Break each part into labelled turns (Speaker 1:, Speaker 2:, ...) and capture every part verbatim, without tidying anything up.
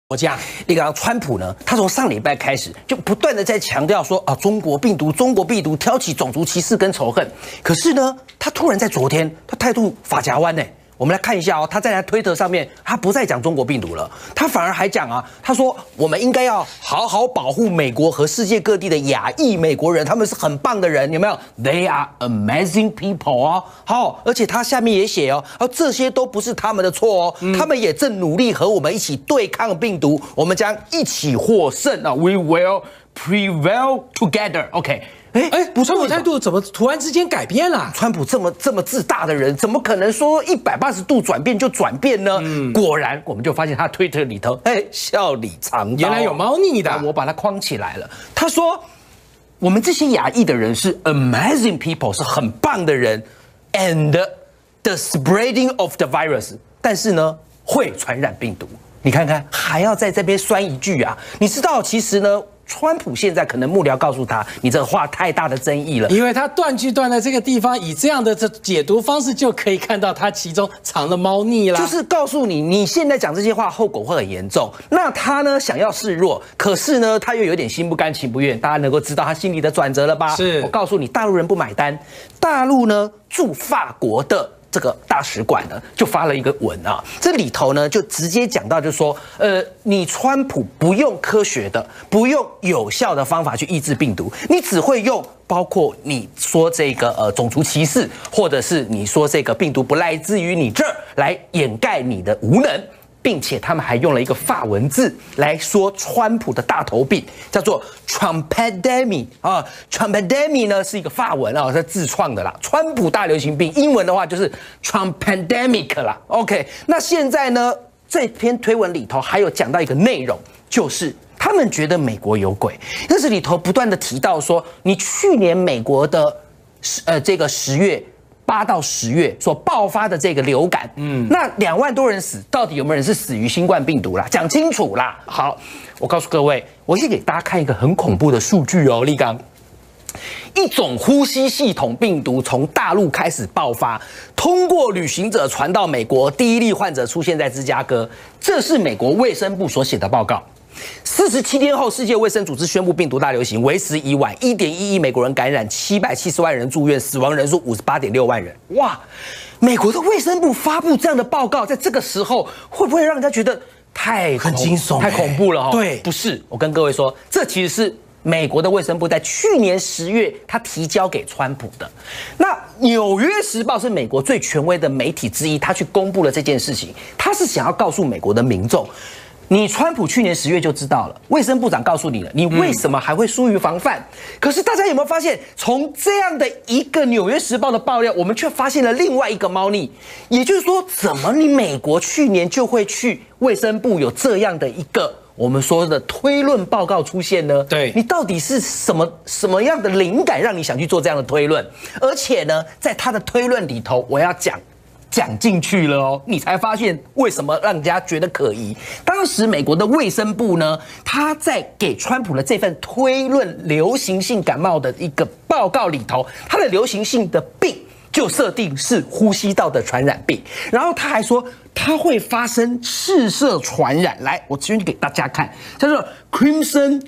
Speaker 1: 国家，
Speaker 2: 那个川普呢，他从上礼拜开始就不断的在强调说啊，中国病毒，中国病毒挑起种族歧视跟仇恨。可是呢，他突然在昨天，他态度法夹弯呢。我们来看一下哦，他在他推特上面，他不再讲中国病毒了，他反而还讲啊，他说我们应该要好好保护美国和世界各地的亚裔美国人，他们是很棒的人，有没有 ？They are amazing people 哦，好，而且他下面也写哦，哦这些都不是他们的错哦，嗯、他们也正努力和我们一起对抗病毒，我们将一起获胜啊 ，We will prevail together。OK。
Speaker 1: 哎哎，川普态度怎么突然之间改变了？
Speaker 2: 川普这么这么自大的人，怎么可能说一百八十度转变就转变呢？嗯、果然，我们就发现他推特里头，哎，笑里藏刀，
Speaker 1: 原来有猫腻的。
Speaker 2: 我把它框起来了。他说，我们这些亚裔的人是 amazing people， 是很棒的人 ，and the spreading of the virus， 但是呢，会传染病毒。你看看，还要在这边酸一句啊？你知道，其实呢？川普现在可能幕僚告诉他，你这话太大的争议了，
Speaker 1: 因为他断句断在这个地方，以这样的这解读方式就可以看到他其中藏的猫腻啦。
Speaker 2: 就是告诉你，你现在讲这些话，后果会很严重。那他呢，想要示弱，可是呢，他又有点心不甘情不愿。大家能够知道他心里的转折了吧？
Speaker 1: 是
Speaker 2: 我告诉你，大陆人不买单，大陆呢驻法国的。这个大使馆呢，就发了一个文啊，这里头呢就直接讲到，就说，呃，你川普不用科学的、不用有效的方法去抑制病毒，你只会用包括你说这个呃种族歧视，或者是你说这个病毒不来自于你这儿，来掩盖你的无能。并且他们还用了一个法文字来说川普的大头病，叫做 Trumpedemic 啊 ，Trumpedemic 呢是一个法文啊，是自创的啦。川普大流行病，英文的话就是 Trumpedemic 啦。OK， 那现在呢，这篇推文里头还有讲到一个内容，就是他们觉得美国有鬼。但是里头不断的提到说，你去年美国的呃这个十月。八到十月所爆发的这个流感，嗯，那两万多人死，到底有没有人是死于新冠病毒啦？讲清楚啦！好，我告诉各位，我先给大家看一个很恐怖的数据哦，立刚，一种呼吸系统病毒从大陆开始爆发，通过旅行者传到美国，第一例患者出现在芝加哥，这是美国卫生部所写的报告。四十七天后，世界卫生组织宣布病毒大流行，为时已晚。一点一亿美国人感染，七百七十万人住院，死亡人数五十八点六万人。哇！美国的卫生部发布这样的报告，在这个时候会不会让人家觉得太
Speaker 1: 很惊悚、
Speaker 2: 太恐怖了？哈，
Speaker 1: 对，
Speaker 2: 不是。我跟各位说，这其实是美国的卫生部在去年十月他提交给川普的。那《纽约时报》是美国最权威的媒体之一，他去公布了这件事情，他是想要告诉美国的民众。你川普去年十月就知道了，卫生部长告诉你了，你为什么还会疏于防范？嗯、可是大家有没有发现，从这样的一个《纽约时报》的爆料，我们却发现了另外一个猫腻，也就是说，怎么你美国去年就会去卫生部有这样的一个我们说的推论报告出现呢？
Speaker 1: 对，
Speaker 2: 你到底是什么什么样的灵感让你想去做这样的推论？而且呢，在他的推论里头，我要讲。讲进去了哦，你才发现为什么让人家觉得可疑。当时美国的卫生部呢，他在给川普的这份推论流行性感冒的一个报告里头，它的流行性的病就设定是呼吸道的传染病，然后他还说它会发生赤色传染。来，我这边给大家看，叫做 Crimson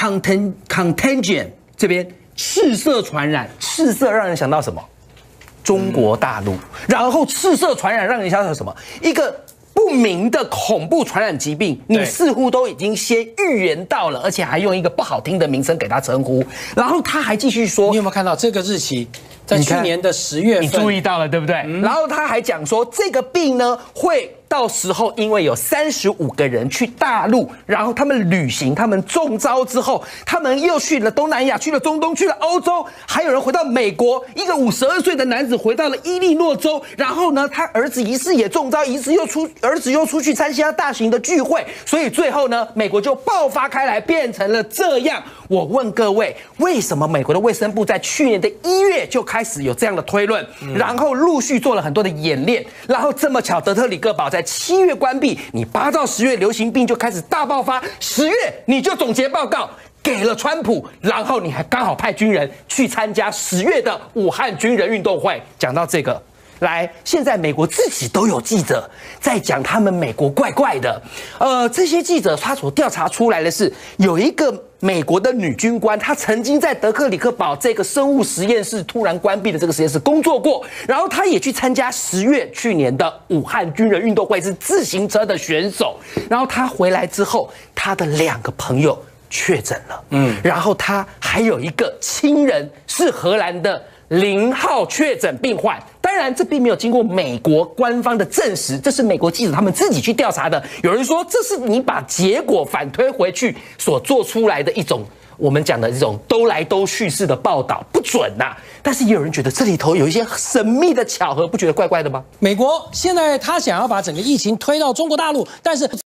Speaker 2: Contagion 这边赤色传染，赤色让人想到什么？中国大陆，然后赤色传染让人想到什么？一个不明的恐怖传染疾病，你似乎都已经先预言到了，而且还用一个不好听的名称给它称呼。然后他还继续说，
Speaker 1: 你有没有看到这个日期？在去年的十月份，
Speaker 2: 你注意到了对不对？嗯、然后他还讲说，这个病呢会。到时候，因为有三十五个人去大陆，然后他们旅行，他们中招之后，他们又去了东南亚，去了中东，去了欧洲，还有人回到美国。一个五十二岁的男子回到了伊利诺州，然后呢，他儿子疑似也中招，疑似又出儿子又出去参加大型的聚会，所以最后呢，美国就爆发开来，变成了这样。我问各位，为什么美国的卫生部在去年的一月就开始有这样的推论，嗯、然后陆续做了很多的演练，然后这么巧，德特里克堡在七月关闭，你八到十月流行病就开始大爆发，十月你就总结报告给了川普，然后你还刚好派军人去参加十月的武汉军人运动会。讲到这个， 来，现在美国自己都有记者在讲他们美国怪怪的。呃，这些记者他所调查出来的是，有一个美国的女军官，她曾经在德克里克堡这个生物实验室突然关闭的这个实验室工作过，然后她也去参加十月去年的武汉军人运动会，是自行车的选手。然后她回来之后，她的两个朋友确诊了，嗯，然后她还有一个亲人是荷兰的零号确诊病患。当然，这并没有经过美国官方的证实，这是美国记者他们自己去调查的。有人说，这是你把结果反推回去所做出来的一种我们讲的这种兜来兜去式的报道，不准呐、啊。但是也有人觉得这里头有一些神秘的巧合，不觉得怪怪的吗？
Speaker 1: 美国现在他想要把整个疫情推到中国大陆，但是